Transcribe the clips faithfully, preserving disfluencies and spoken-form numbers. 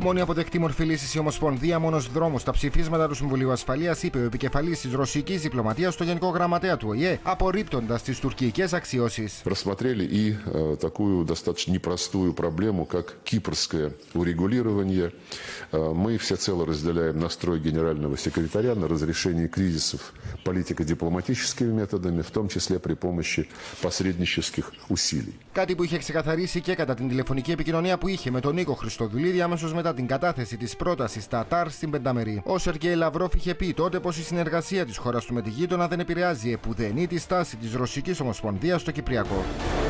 Μόνη αποδεκτή μορφή λύση η Ομοσπονδία, μόνος δρόμος στα ψηφίσματα του Συμβουλίου Ασφαλείας, είπε ο επικεφαλής της ρωσικής διπλωματίας στο Γενικό Γραμματέα του Ο Ε Ε, απορρίπτοντας τις τουρκικές αξιώσεις. Рассмотрели и э, такую достаточно непростую проблему, как кипрское урегулирование. Э, мы всецело разделяем настрой генерального секретаря на разрешение кризисов политико-дипломатическими методами, в том числе при помощи посреднических усилий. Κάτι που είχε ξεκαθαρίσει και κατά την τηλεφωνική επικοινωνία που είχε με τον Νίκο Χριστοδουλίδη αμέσως μετά την κατάθεση της πρότασης Τατάρ στην Πενταμερή. Ο Σεργέη Λαυρόφ είχε πει τότε πως η συνεργασία της χώρας του με τη γείτονα δεν επηρεάζει επουδενή τη στάση της Ρωσικής Ομοσπονδίας στο Κυπριακό.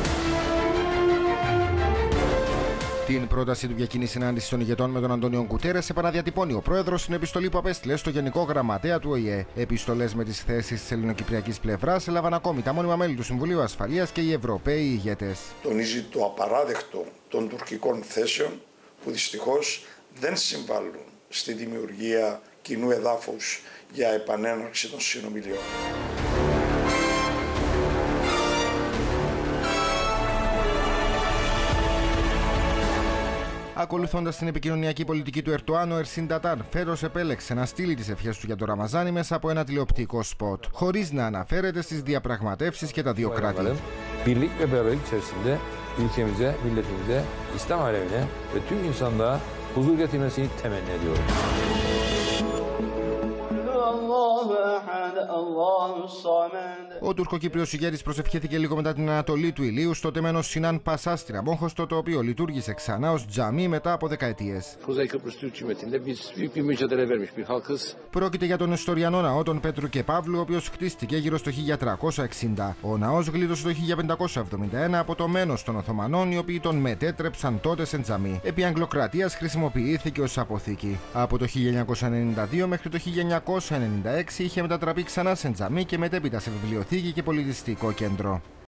Την πρόταση του για κοινή συνάντηση των ηγετών με τον Αντώνιο Γκουτέρες επαναδιατυπώνει ο πρόεδρος στην επιστολή που απέστειλε στο Γενικό Γραμματέα του Ο Ε Ε. Επιστολές με τις θέσεις της ελληνοκυπριακής πλευράς έλαβαν ακόμη τα μόνιμα μέλη του Συμβουλίου Ασφαλείας και οι Ευρωπαίοι ηγέτες. Τονίζει το απαράδεκτο των τουρκικών θέσεων που δυστυχώς δεν συμβάλλουν στη δημιουργία κοινού εδάφους για επανέναρξη των συνομιλιών. Ακολουθώντας την επικοινωνιακή πολιτική του Ερντοάν, ο Ερσίν Τατάρ φέτος επέλεξε να στείλει τις ευχές του για το Ραμαζάνι μέσα από ένα τηλεοπτικό σποτ, χωρίς να αναφέρεται στις διαπραγματεύσεις και τα δύο κράτη. Birlik ve beraberlik içerisinde ülkemize, milletimize, İslam alemine ve tüm insanlığa huzur getirmesini temenni ediyorum. Ο τουρκοκύπριος ηγέτης προσευχήθηκε λίγο μετά την ανατολή του ηλίου στο τεμένο Σινάν Πασά στην Αμμόχωστο, το οποίο λειτουργήσε ξανά ως τζαμί μετά από δεκαετίες. Πρόκειται για τον ιστοριανό ναό των Πέτρου και Παύλου, ο οποίος χτίστηκε γύρω στο χίλια τριακόσια εξήντα. Ο ναός γλίτωσε το χίλια πεντακόσια εβδομήντα ένα από το μένος των Οθωμανών, οι οποίοι τον μετέτρεψαν τότε σε τζαμί. Επί Αγγλοκρατίας χρησιμοποιήθηκε ως αποθήκη. Από το χίλια εννιακόσια ενενήντα δύο μέχρι το χίλια εννιακόσια ενενήντα έξι είχε μετατραπεί ξανά σε τζαμί και μετέπειτα σε βιβλιοθήκη και πολιτιστικό κέντρο.